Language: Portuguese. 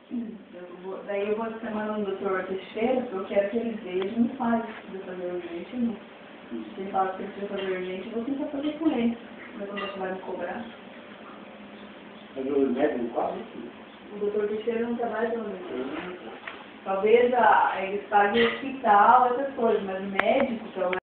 Daí eu vou chamando um doutor Teixeira, porque eu quero que ele veja e me fale se precisa fazer urgente ou não. Se ele fala que precisa fazer urgente, eu vou tentar fazer com ele. Mas como é que vai me cobrar? Mas o médico quase? O doutor Teixeira não trabalha pelo menos. Talvez eles paguem hospital, essas coisas, mas médico, que é o